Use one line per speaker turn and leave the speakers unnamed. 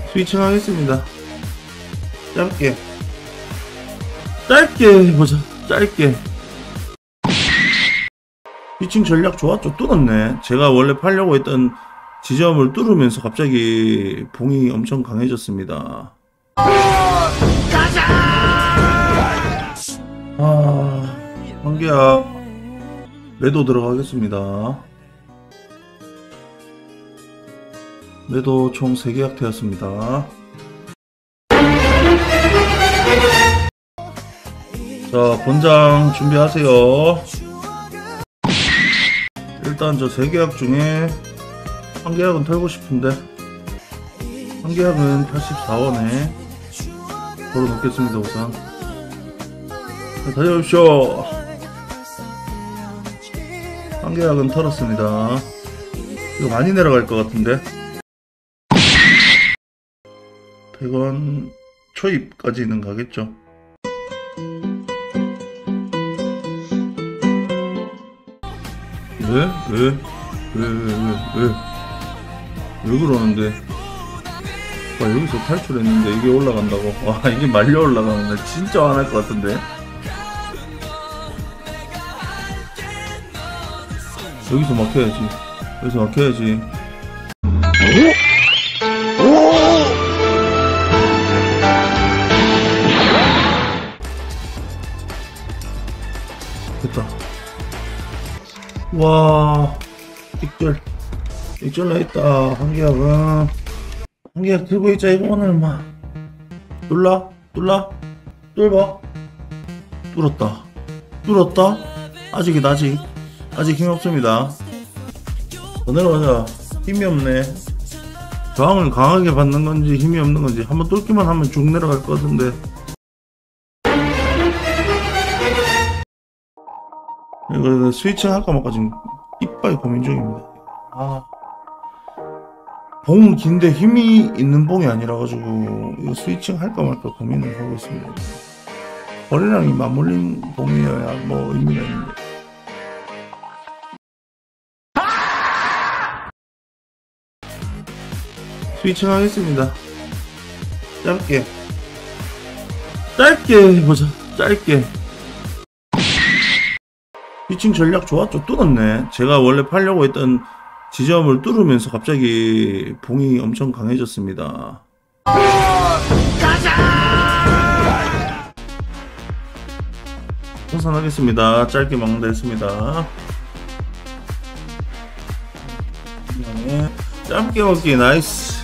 스위칭 하겠습니다. 짧게 보자. 짧게. 스위칭 전략 좋았죠. 뚫었네. 제가 원래 팔려고 했던 지점을 뚫으면서 갑자기 봉이 엄청 강해졌습니다. 한계야 매도 들어가겠습니다. 매도 총 3계약 되었습니다. 자, 권장 준비하세요. 일단 저 3계약 중에 1계약은 털고 싶은데 1계약은 84원에 걸어놓겠습니다. 우선 자, 다녀오십시오. 1계약은 털었습니다. 이거 많이 내려갈 것 같은데 100원 초입까지는 가겠죠. 왜 그러는데? 와, 여기서 탈출했는데 이게 올라간다고? 와, 이게 말려 올라가는데 진짜 화날 것 같은데? 여기서 막혀야지. 여기서 막혀야지. 됐다. 와, 익절 나있다. 1계약 들고 있자. 이거 오늘 막 뚫봐. 뚫었다. 아직 힘이 없습니다. 더 내려가자. 힘이 없네. 저항을 강하게 받는 건지 힘이 없는 건지 한번 뚫기만 하면 쭉 내려갈 것 같은데. 이거 스위칭 할까 말까 지금 이빨 고민 중입니다. 봉은 긴데 힘이 있는 봉이 아니라 가지고 이거 스위칭 할까 말까 고민을 하고 있습니다. 거래량이 맞물린 봉이어야 뭐 의미가 있는데. 스위칭 하겠습니다. 짧게 보자. 짧게. 스위칭 전략 좋았죠. 뚫었네. 제가 원래 팔려고 했던 지점을 뚫으면서 갑자기 봉이 엄청 강해졌습니다. 생산하겠습니다. 짧게 막는다 했습니다. 짧게 먹기 나이스.